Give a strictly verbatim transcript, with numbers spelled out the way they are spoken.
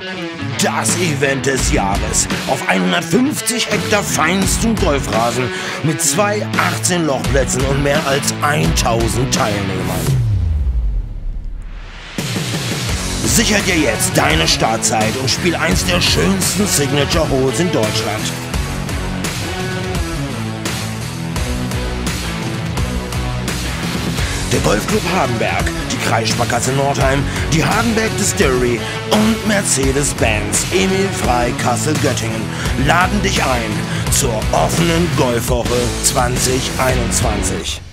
Das Event des Jahres auf hundertfünfzig Hektar feinsten Golfrasen mit zwei achtzehn Lochplätzen und mehr als tausend Teilnehmern. Sicher dir jetzt deine Startzeit und spiel eins der schönsten Signature Holes in Deutschland. Der Golfclub Hardenberg, die Kreissparkasse Nordheim, die Hardenberg Distillery und Mercedes-Benz Emil Frey Kassel-Göttingen laden dich ein zur offenen Golfwoche zwanzig einundzwanzig.